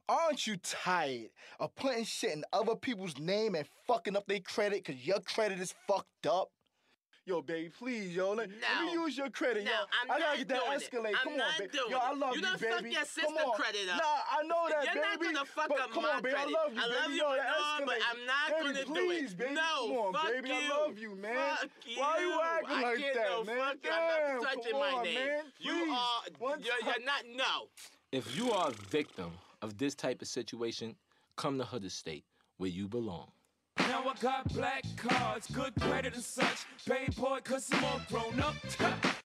Aren't you tired of putting shit in other people's name and fucking up their credit because your credit is fucked up? Yo, baby, please, yo, let me use your credit, yo. I gotta get that Escalade. Come on, baby. Yo, I love you, baby. You done fuck your sister credit up. Nah, I know that, You're baby. You're not gonna fuck up come my on, baby. credit. I love you, baby. I love you, yo, that no, but Escalade. I'm not baby, gonna please, do it. Baby. No, come on, fuck baby. you. I love you, man. Fuck you. Why you acting like can't that, no man? Fuck you. Damn, I'm not touching come my on, name. Man. You're not, no. If you are a victim of this type of situation, come to Hood Estate, where you belong. Now I got black cards, good credit and such. Paid boy, cause I'm all grown up.